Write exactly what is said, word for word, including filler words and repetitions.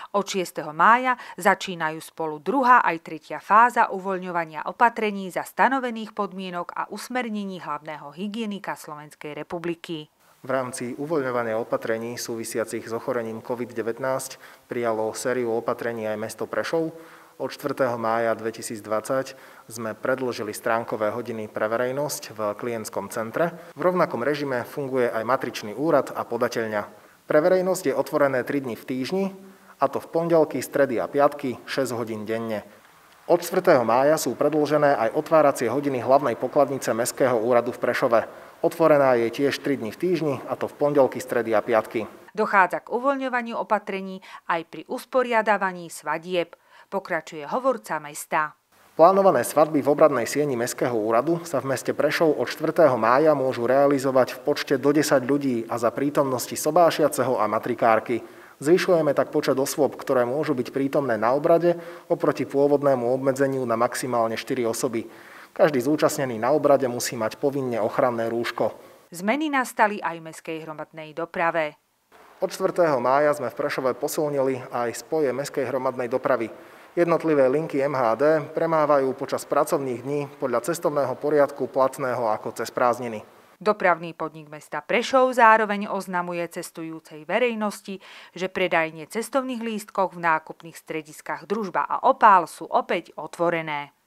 Od šiesteho mája začínajú spolu druhá aj tretia fáza uvoľňovania opatrení za stanovených podmienok a usmernení hlavného hygienika Slovenskej republiky. V rámci uvoľňovania opatrení súvisiacich s ochorením covid devätnásť prijalo sériu opatrení aj mesto Prešov. Od štvrtého mája dvetisícdvadsať sme predĺžili stránkové hodiny pre verejnosť v klientskom centre. V rovnakom režime funguje aj matričný úrad a podateľňa. Pre verejnosť je otvorené tri dni v týždni, a to v pondelky, stredy a piatky šesť hodín denne. Od štvrtého mája sú predĺžené aj otváracie hodiny hlavnej pokladnice Mestského úradu v Prešove. Otvorená je tiež tri dni v týždni, a to v pondelky, stredy a piatky. Dochádza k uvoľňovaniu opatrení aj pri usporiadávaní svadieb, pokračuje hovorca mesta. Plánované svadby v obradnej sieni Mestského úradu sa v meste Prešov od štvrtého mája môžu realizovať v počte do desať ľudí a za prítomnosti sobášiaceho a matrikárky. Zvyšujeme tak počet osôb, ktoré môžu byť prítomné na obrade, oproti pôvodnému obmedzeniu na maximálne štyri osoby. Každý zúčastnený na obrade musí mať povinne ochranné rúško. Zmeny nastali aj v mestskej hromadnej doprave. Od štvrtého mája sme v Prešove posilnili aj spoje mestskej hromadnej dopravy. Jednotlivé linky em há dé premávajú počas pracovných dní podľa cestovného poriadku platného ako cez prázdniny. Dopravný podnik mesta Prešov zároveň oznamuje cestujúcej verejnosti, že predajne cestovných lístkov v nákupných strediskách Družba a Opál sú opäť otvorené.